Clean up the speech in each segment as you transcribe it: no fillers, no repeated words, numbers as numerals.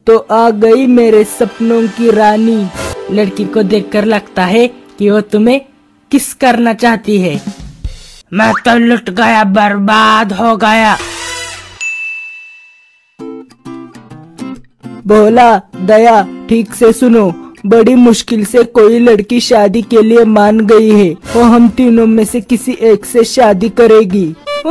तो आ गई मेरे सपनों की रानी। लड़की को देखकर लगता है कि वो तुम्हें किस करना चाहती है। मैं तो लुट गया, बर्बाद हो गया। भोला, दया, ठीक से सुनो। बड़ी मुश्किल से कोई लड़की शादी के लिए मान गई है और हम तीनों में से किसी एक से शादी करेगी।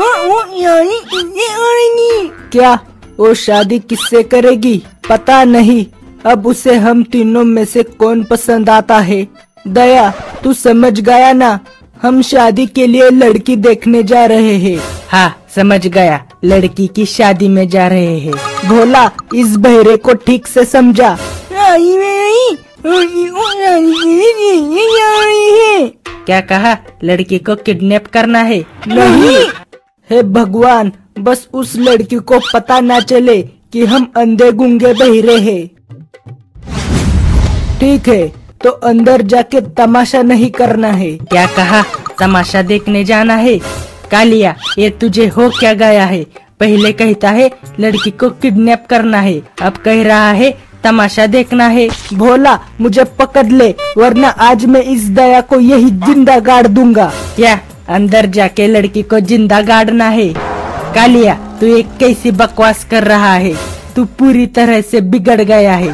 क्या वो शादी किससे करेगी? पता नहीं। अब उसे हम तीनों में से कौन पसंद आता है? दया, तू समझ गया ना? हम शादी के लिए लड़की देखने जा रहे हैं। हाँ, समझ गया। लड़की की शादी में जा रहे हैं। भोला, इस बहरे को ठीक से समझा। क्या कहा? लड़की को किडनैप करना है? नहीं। हे भगवान, बस उस लड़की को पता ना चले कि हम अंधे गुंगे बहिरे हैं। ठीक है, तो अंदर जाके तमाशा नहीं करना है। क्या कहा? तमाशा देखने जाना है? कालिया, ये तुझे हो क्या गया है? पहले कहता है लड़की को किडनैप करना है, अब कह रहा है तमाशा देखना है। भोला, मुझे पकड़ ले, वरना आज मैं इस दया को यही जिंदा गाड़ दूंगा। क्या अंदर जाके लड़की को जिंदा गाड़ना है? कालिया, तू एक कैसी बकवास कर रहा है? तू पूरी तरह से बिगड़ गया है।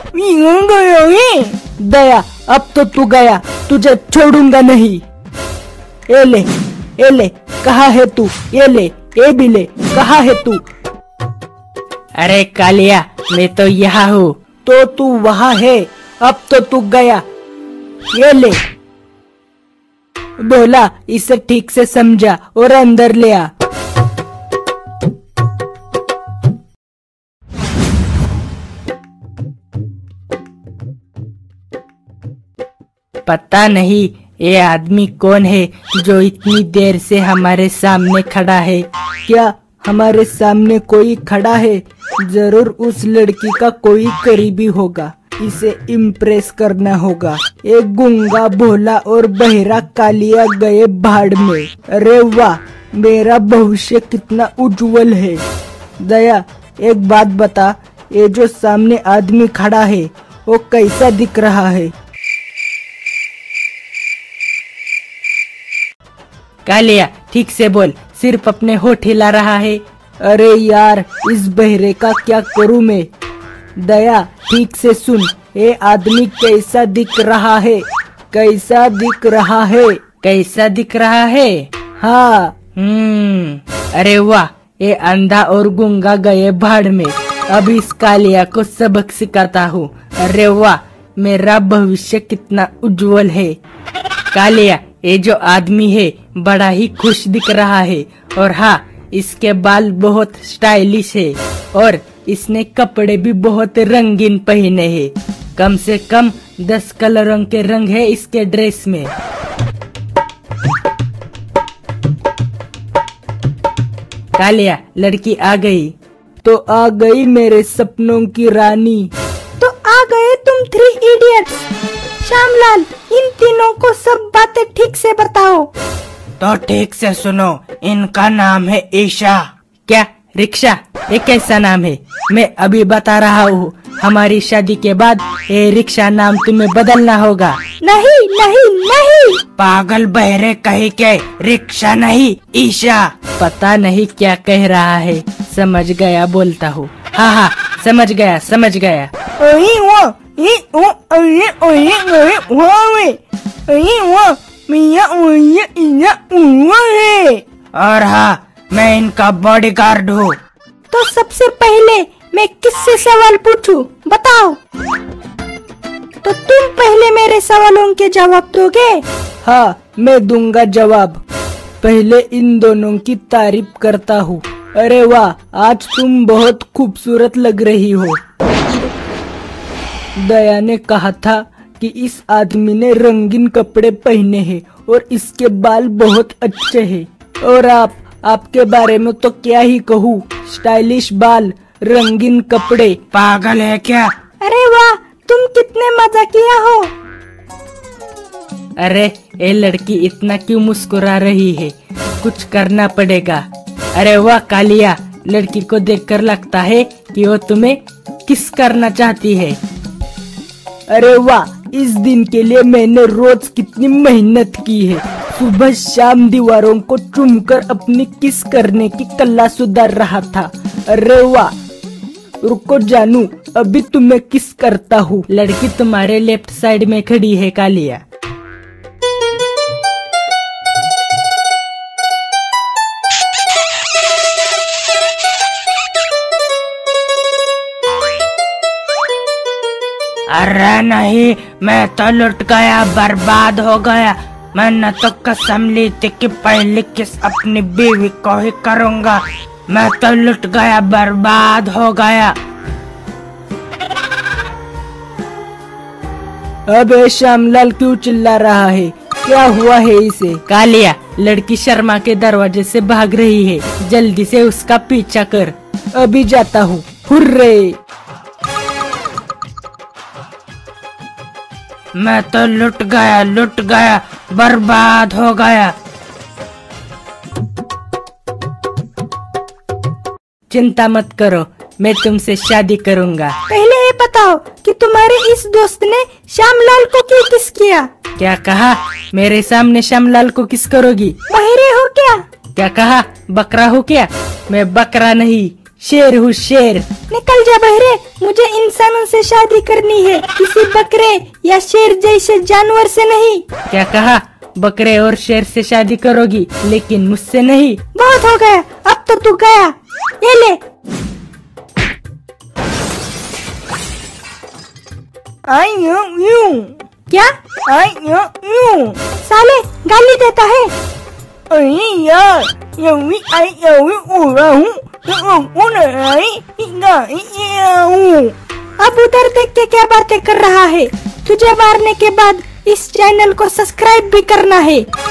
दया, अब तो तू गया, तुझे छोड़ूंगा नहीं। ए ले, कहाँ है तू? ये ले, ये भी ले, कहाँ है तू? अरे कालिया, मैं तो यहाँ हूँ। तो तू वहाँ है, अब तो तू गया। ये ले। बोला, इसे ठीक से समझा और अंदर ले आ। पता नहीं ये आदमी कौन है जो इतनी देर से हमारे सामने खड़ा है। क्या हमारे सामने कोई खड़ा है? जरूर उस लड़की का कोई करीबी होगा, इसे इम्प्रेस करना होगा। एक गुंगा, भोला और बहरा कालिया गए भाड़ में। अरे वाह, मेरा भविष्य कितना उज्जवल है। दया, एक बात बता, ये जो सामने आदमी खड़ा है वो कैसा दिख रहा है? कालिया, ठीक से बोल, सिर्फ अपने होठ हिला रहा है। अरे यार, इस बहरे का क्या करूं मैं? दया, ठीक से सुन, ये आदमी कैसा दिख रहा है? कैसा दिख रहा है? कैसा दिख रहा है? हाँ। अरे वाह, ये अंधा और गूंगा गए भाड़ में। अब इस कालिया को सबक सिखाता हूँ। अरे वाह, मेरा भविष्य कितना उज्जवल है। कालिया, ये जो आदमी है बड़ा ही खुश दिख रहा है, और हाँ, इसके बाल बहुत स्टाइलिश है और इसने कपड़े भी बहुत रंगीन पहने हैं। कम से कम 10 कलरों के रंग है इसके ड्रेस में। कालिया, लड़की आ गई। तो आ गई मेरे सपनों की रानी। तो आ गए तुम 3 इडियट्स। श्यामलाल, इन तीनों को सब बातें ठीक से बताओ। तो ठीक से सुनो, इनका नाम है ईशा। क्या रिक्शा? ये कैसा नाम है? मैं अभी बता रहा हूँ, हमारी शादी के बाद ये रिक्शा नाम तुम्हें बदलना होगा। नहीं नहीं नहीं। पागल बहरे कहे के, रिक्शा नहीं, ईशा। पता नहीं क्या कह रहा है। समझ गया, बोलता हूँ। हाँ हाँ, समझ गया समझ गया। और हाँ, मैं इनका बॉडीगार्ड हूँ। तो सबसे पहले मैं किससे सवाल पूछूं? बताओ। तो तुम पहले मेरे सवालों के जवाब दोगे? हाँ, मैं दूंगा जवाब। पहले इन दोनों की तारीफ करता हूँ। अरे वाह, आज तुम बहुत खूबसूरत लग रही हो। दया ने कहा था कि इस आदमी ने रंगीन कपड़े पहने हैं और इसके बाल बहुत अच्छे हैं। और आपके बारे में तो क्या ही कहूँ, स्टाइलिश बाल, रंगीन कपड़े। पागल है क्या? अरे वाह, तुम कितने मजाकिया हो। अरे ये लड़की इतना क्यों मुस्कुरा रही है? कुछ करना पड़ेगा। अरे वाह कालिया, लड़की को देखकर लगता है कि वो तुम्हें किस करना चाहती है। अरे वाह, इस दिन के लिए मैंने रोज कितनी मेहनत की है। सुबह शाम दीवारों को चूमकर अपनी किस करने की कला सुधार रहा था। अरे वाह, रुको जानू, अभी तुम्हें किस करता हूँ। लड़की तुम्हारे लेफ्ट साइड में खड़ी है कालिया। अरे नहीं, मैं तो लुट गया, बर्बाद हो गया। मैंने तो कसम ली थी कि पहली किस अपनी बीवी को ही करूँगा। मैं तो लुट गया, बर्बाद हो गया। अबे श्यामलाल क्यों चिल्ला रहा है? क्या हुआ है इसे? कालिया, लड़की शर्मा के दरवाजे से भाग रही है, जल्दी से उसका पीछा कर। अभी जाता हूँ। हुर्रे! मैं तो लुट गया, बर्बाद हो गया। चिंता मत करो, मैं तुमसे शादी करूंगा। पहले ये बताओ कि तुम्हारे इस दोस्त ने श्यामलाल को क्यों किस किया? क्या कहा? मेरे सामने श्यामलाल को किस करोगी? बहरे हो क्या? क्या कहा? बकरा हूँ क्या? मैं बकरा नहीं, शेर हूँ, शेर। निकल जा बहरे, मुझे इंसानों से शादी करनी है, किसी बकरे या शेर जैसे जानवर से नहीं। क्या कहा? बकरे और शेर से शादी करोगी, लेकिन मुझसे नहीं। बहुत हो गया, अब तो तू गया। ये ले। क्या? साले गाली देता है। यार, अब उधर देख के क्या बातें कर रहा है? तुझे मारने के बाद इस चैनल को सब्सक्राइब भी करना है।